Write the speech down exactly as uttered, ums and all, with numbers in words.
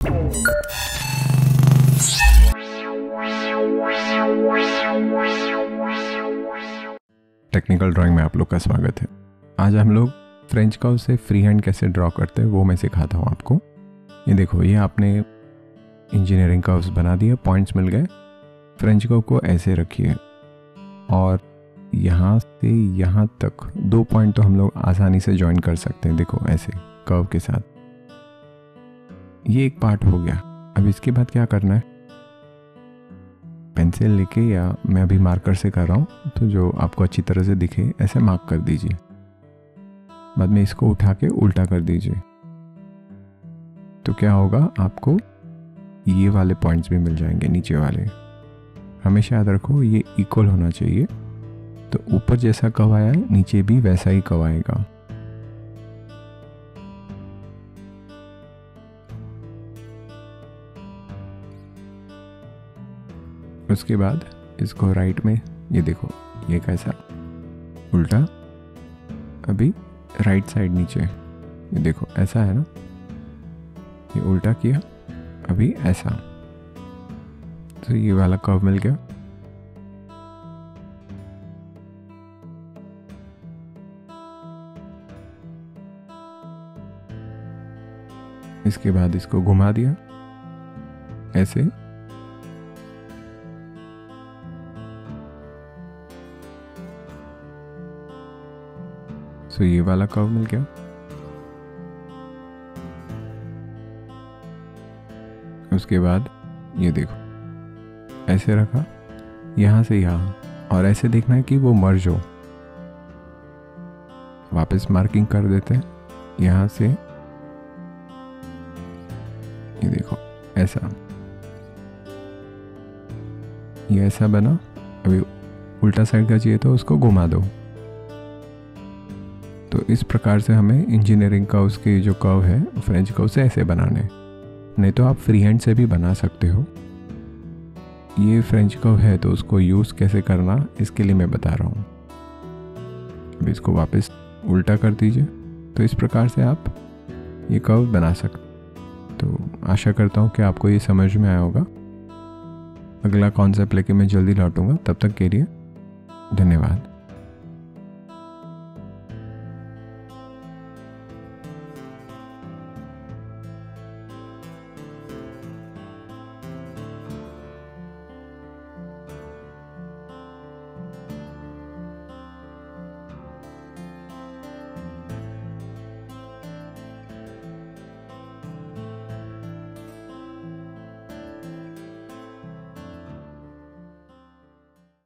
Technical drawing में आप लोग का स्वागत है। आज हम लोग फ्रेंच कर्व से फ्री हैंड कैसे ड्रॉ करते हैं वो मैं सिखाता हूँ आपको। ये देखो, ये आपने इंजीनियरिंग कर्व्स बना दिए, पॉइंट्स मिल गए। फ्रेंच कर्व को ऐसे रखिए और यहाँ से यहाँ तक दो पॉइंट तो हम लोग आसानी से ज्वाइन कर सकते हैं। देखो ऐसे कर्व के साथ, ये एक पार्ट हो गया। अब इसके बाद क्या करना है, पेंसिल लेके या मैं अभी मार्कर से कर रहा हूँ, तो जो आपको अच्छी तरह से दिखे ऐसे मार्क कर दीजिए। बाद में इसको उठा के उल्टा कर दीजिए, तो क्या होगा, आपको ये वाले पॉइंट्स भी मिल जाएंगे, नीचे वाले। हमेशा याद रखो ये इक्वल होना चाहिए, तो ऊपर जैसा कर्व आया है नीचे भी वैसा ही कर्व आएगा। उसके बाद इसको राइट में, ये देखो ये कैसा उल्टा, अभी राइट साइड नीचे, ये देखो ऐसा है ना, ये उल्टा किया, अभी ऐसा, तो ये वाला कर्व मिल गया। इसके बाद इसको घुमा दिया ऐसे, तो ये वाला कर्व मिल गया। उसके बाद ये देखो ऐसे रखा, यहाँ से यहाँ, और ऐसे देखना है कि वो मर्ज हो। वापस मार्किंग कर देते हैं यहाँ से, ये देखो ऐसा, ये ऐसा बना। अभी उल्टा साइड का चाहिए तो उसको घुमा दो। तो इस प्रकार से हमें इंजीनियरिंग कर्व्स के जो कर्व है फ्रेंच कर्व से ऐसे बनाने, नहीं तो आप फ्री हैंड से भी बना सकते हो। ये फ्रेंच कर्व है तो उसको यूज़ कैसे करना इसके लिए मैं बता रहा हूँ। अब इसको वापस उल्टा कर दीजिए, तो इस प्रकार से आप ये कर्व बना सकते। तो आशा करता हूँ कि आपको ये समझ में आया होगा। अगला कॉन्सेप्ट लेके मैं जल्दी लौटूंगा, तब तक के लिए धन्यवाद।